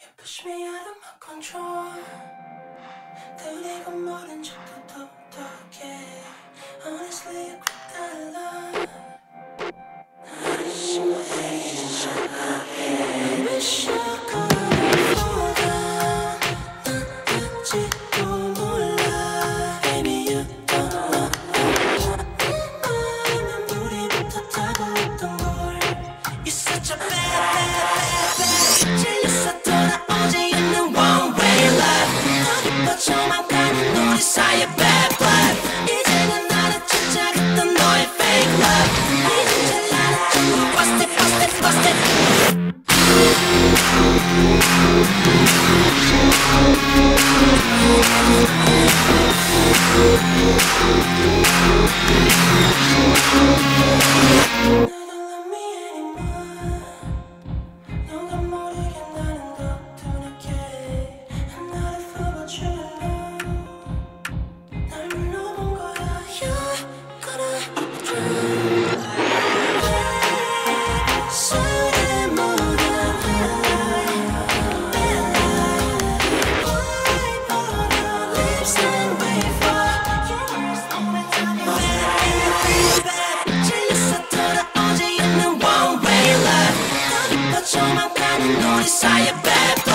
push me out of my control. 들리고 모른 척도 똑똑해. Honestly, you quit that love. I wish I could afford that. 난 듣지도 몰라. Baby, you don't know. 마음은 우리부터 타고 있던 걸. You're such a bad, bad, bad, bad. 질렸어 돌아오지 않는 one way life. 더 깊어져만 가는 우리 사이의 bad blood. 이제는 나를 쫓아갔던 너의 fake love. 이젠 잘 알았죠. Bust it, bust it, bust it. 조망가는 우리 사이의 bad